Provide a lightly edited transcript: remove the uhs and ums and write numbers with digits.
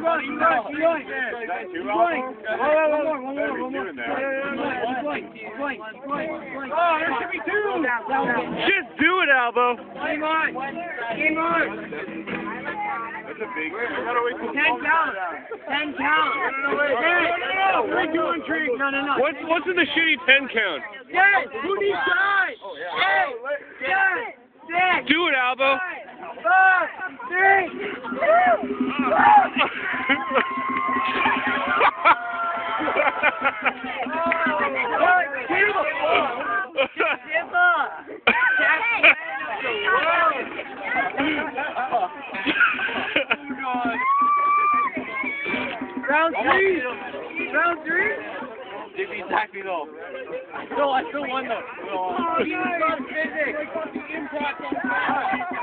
there should be two. Just do it, Albo. Game on. Game on. That's a big. 10 count. 10 count. No. We're doing drink. No. What's in the shitty 10 count? Yes. Who needs time? Yes. Do it, Albo. 5, 3. Round 3. Round 3. Give me exactly though. No, I still won though. Physics. Impact on